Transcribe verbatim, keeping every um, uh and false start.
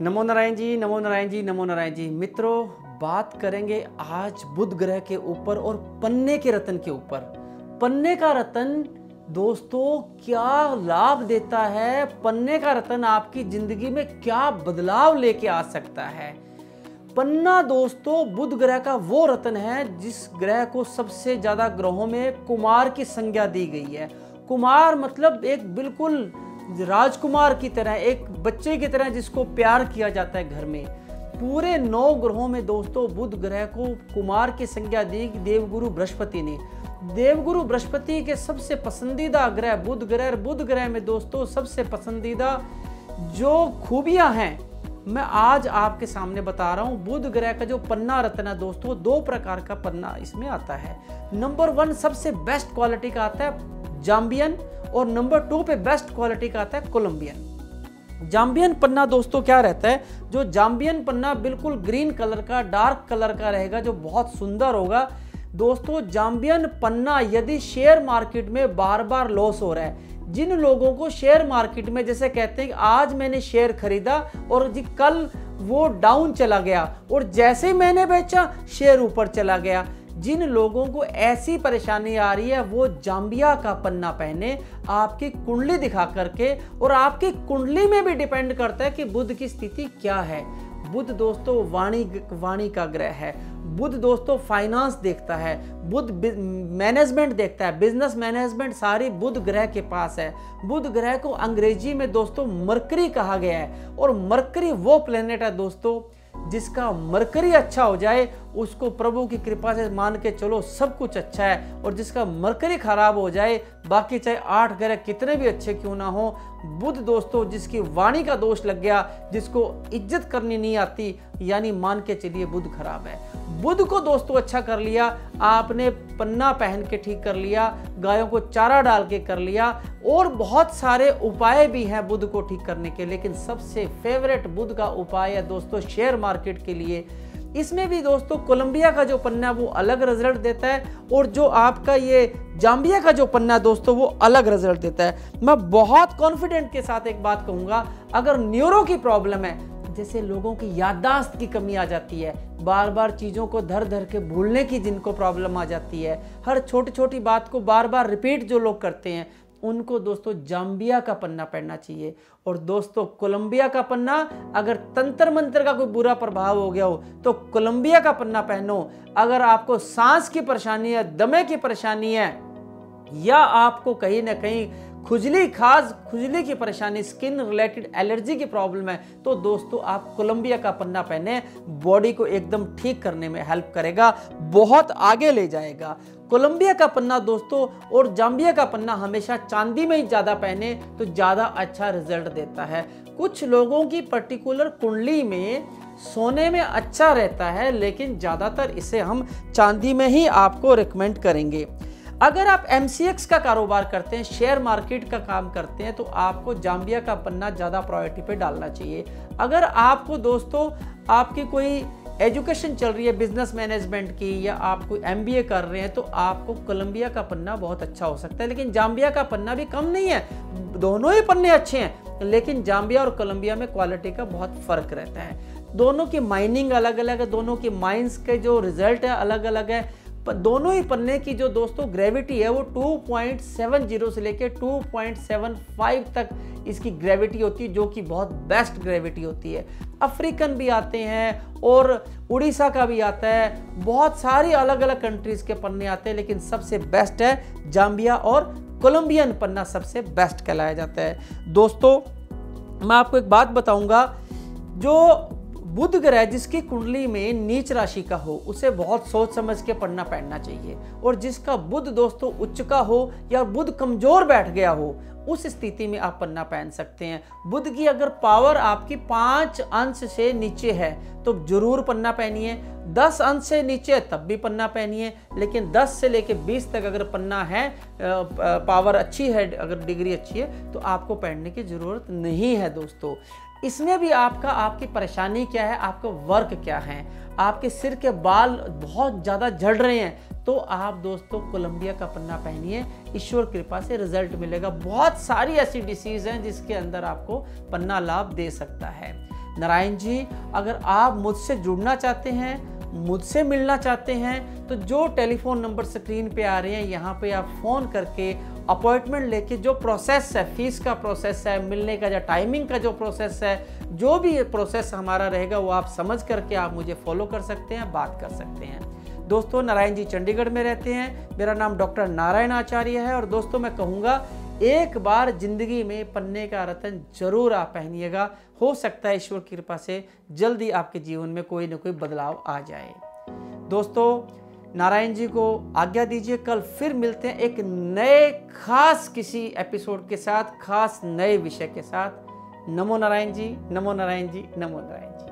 नमो नारायण जी, नमो नारायण जी, नमो नारायण जी। मित्रों, बात करेंगे आज बुध ग्रह के ऊपर और पन्ने के रत्न के ऊपर। पन्ने का रत्न दोस्तों क्या लाभ देता है, पन्ने का रत्न आपकी जिंदगी में क्या बदलाव लेके आ सकता है। पन्ना दोस्तों बुध ग्रह का वो रत्न है जिस ग्रह को सबसे ज्यादा ग्रहों में कुमार की संज्ञा दी गई है। कुमार मतलब एक बिल्कुल राजकुमार की तरह, एक बच्चे की तरह जिसको प्यार किया जाता है घर में। पूरे नौ ग्रहों में दोस्तों बुध ग्रह को कुमार की संज्ञा दी देवगुरु बृहस्पति ने। देवगुरु बृहस्पति के सबसे पसंदीदा ग्रह बुध ग्रह। बुध ग्रह में दोस्तों सबसे पसंदीदा जो खूबियां हैं मैं आज आपके सामने बता रहा हूं। बुध ग्रह का जो पन्ना रत्न है दोस्तों, दो प्रकार का पन्ना इसमें आता है। नंबर वन सबसे बेस्ट क्वालिटी का आता है जाम्बियन, और नंबर टू पे बेस्ट क्वालिटी का आता है कोलंबियन। जाम्बियन पन्ना दोस्तों क्या रहता है, जो जाम्बियन पन्ना बिल्कुल ग्रीन कलर का, डार्क कलर का रहेगा, जो बहुत सुंदर होगा। दोस्तों जाम्बियन पन्ना यदि शेयर मार्केट में बार बार लॉस हो रहा है, जिन लोगों को शेयर मार्केट में जैसे कहते हैं कि आज मैंने शेयर खरीदा और जी कल वो डाउन चला गया और जैसे ही मैंने बेचा शेयर ऊपर चला गया, जिन लोगों को ऐसी परेशानी आ रही है वो जाम्बिया का पन्ना पहने, आपकी कुंडली दिखा करके। और आपकी कुंडली में भी डिपेंड करता है कि बुध की स्थिति क्या है। बुध दोस्तों वाणी वाणी का ग्रह है। बुध दोस्तों फाइनेंस देखता है, बुध मैनेजमेंट देखता है, बिजनेस मैनेजमेंट सारी बुध ग्रह के पास है। बुध ग्रह को अंग्रेजी में दोस्तों मरकरी कहा गया है, और मरकरी वो प्लेनेट है दोस्तों जिसका मरकरी अच्छा हो जाए उसको प्रभु की कृपा से मान के चलो सब कुछ अच्छा है, और जिसका मरकरी खराब हो जाए बाकी चाहे आठ ग्रह कितने भी अच्छे क्यों ना हो, बुध दोस्तों जिसकी वाणी का दोष लग गया, जिसको इज्जत करनी नहीं आती, यानी मान के चलिए बुध खराब है। बुध को दोस्तों अच्छा कर लिया आपने, पन्ना पहन के ठीक कर लिया, गायों को चारा डाल के कर लिया, और बहुत सारे उपाय भी हैं बुध को ठीक करने के। लेकिन सबसे फेवरेट बुध का उपाय है दोस्तों शेयर मार्केट के लिए। इसमें भी दोस्तों कोलंबिया का जो पन्ना वो अलग रिजल्ट देता है, और जो आपका ये जाम्बिया का जो पन्ना दोस्तों वो अलग रिजल्ट देता है। मैं बहुत कॉन्फिडेंट के साथ एक बात कहूंगा, अगर न्यूरो की प्रॉब्लम है, जैसे लोगों की याददाश्त की कमी आ जाती है, बार बार चीज़ों को धर धर के भूलने की जिनको प्रॉब्लम आ जाती है, हर छोटी छोटी बात को बार बार रिपीट जो लोग करते हैं, उनको दोस्तों जाम्बिया का पन्ना पहनना चाहिए। और दोस्तों कोलंबिया का पन्ना, अगर तंत्र मंत्र का कोई बुरा प्रभाव हो गया हो तो कोलंबिया का पन्ना पहनो। अगर आपको सांस की परेशानी है, दमे की परेशानी है, या आपको कहीं ना कहीं खुजली खास खुजली की परेशानी, स्किन रिलेटेड एलर्जी की प्रॉब्लम है, तो दोस्तों आप कोलंबिया का पन्ना पहने, बॉडी को एकदम ठीक करने में हेल्प करेगा, बहुत आगे ले जाएगा। कोलंबिया का पन्ना दोस्तों और जाम्बिया का पन्ना हमेशा चांदी में ही ज्यादा पहने तो ज्यादा अच्छा रिजल्ट देता है। कुछ लोगों की पर्टिकुलर कुंडली में सोने में अच्छा रहता है, लेकिन ज्यादातर इसे हम चांदी में ही आपको रिकमेंड करेंगे। अगर आप एम सी एक्स का कारोबार करते हैं, शेयर मार्केट का काम करते हैं, तो आपको जाम्बिया का पन्ना ज़्यादा प्रायोरिटी पे डालना चाहिए। अगर आपको दोस्तों आपकी कोई एजुकेशन चल रही है बिजनेस मैनेजमेंट की, या आप कोई एम बी ए कर रहे हैं, तो आपको कोलंबिया का पन्ना बहुत अच्छा हो सकता है। लेकिन जाम्बिया का पन्ना भी कम नहीं है, दोनों ही पन्ने अच्छे हैं, लेकिन जाम्बिया और कोलंबिया में क्वालिटी का बहुत फर्क रहता है। दोनों की माइनिंग अलग अलग है, दोनों की माइंस के जो रिजल्ट है अलग अलग है। दोनों ही पन्ने की जो दोस्तों ग्रेविटी है वो टू पॉइंट सेवन ज़ीरो से लेके टू पॉइंट सेवन फाइव तक इसकी ग्रेविटी होती है, जो कि बहुत बेस्ट ग्रेविटी होती है। अफ्रीकन भी आते हैं और उड़ीसा का भी आता है, बहुत सारी अलग अलग कंट्रीज के पन्ने आते हैं, लेकिन सबसे बेस्ट है जाम्बिया, और कोलंबियन पन्ना सबसे बेस्ट कहलाया जाता है। दोस्तों मैं आपको एक बात बताऊंगा, जो बुध ग्रह जिसकी कुंडली में नीच राशि का हो उसे बहुत सोच समझ के पढ़ना पहनना चाहिए, और जिसका बुध दोस्तों उच्च का हो या बुध कमजोर बैठ गया हो उस स्थिति में आप पन्ना पहन सकते हैं। बुध की अगर पावर आपकी पांच अंश से नीचे है तो जरूर पन्ना पहनिए, दस अंश से नीचे है तब भी पन्ना पहनिए, लेकिन दस से लेके बीस तक अगर पन्ना है, पावर अच्छी है, अगर डिग्री अच्छी है, तो आपको पहनने की जरूरत नहीं है दोस्तों। इसमें भी आपका आपकी परेशानी क्या है, आपका वर्क क्या है, आपके सिर के बाल बहुत ज़्यादा झड़ रहे हैं, तो आप दोस्तों कोलंबिया का पन्ना पहनिए, ईश्वर कृपा से रिजल्ट मिलेगा। बहुत सारी ऐसी डिसीज हैं जिसके अंदर आपको पन्ना लाभ दे सकता है। नारायण जी, अगर आप मुझसे जुड़ना चाहते हैं, मुझसे मिलना चाहते हैं, तो जो टेलीफोन नंबर स्क्रीन पे आ रहे हैं यहाँ पे आप फ़ोन करके अपॉइंटमेंट लेके जो प्रोसेस है, फीस का प्रोसेस है, मिलने का या टाइमिंग का जो प्रोसेस है, जो भी प्रोसेस हमारा रहेगा वो आप समझ करके आप मुझे फॉलो कर सकते हैं, बात कर सकते हैं। दोस्तों, नारायण जी चंडीगढ़ में रहते हैं। मेरा नाम डॉक्टर नारायण आचार्य है। और दोस्तों, मैं कहूँगा एक बार जिंदगी में पन्ने का रतन जरूर आप पहनिएगा। हो सकता है ईश्वर की कृपा से जल्दी आपके जीवन में कोई ना कोई बदलाव आ जाए। दोस्तों, नारायण जी को आज्ञा दीजिए। कल फिर मिलते हैं एक नए खास किसी एपिसोड के साथ, खास नए विषय के साथ। नमो नारायण जी, नमो नारायण जी, नमो नारायण जी।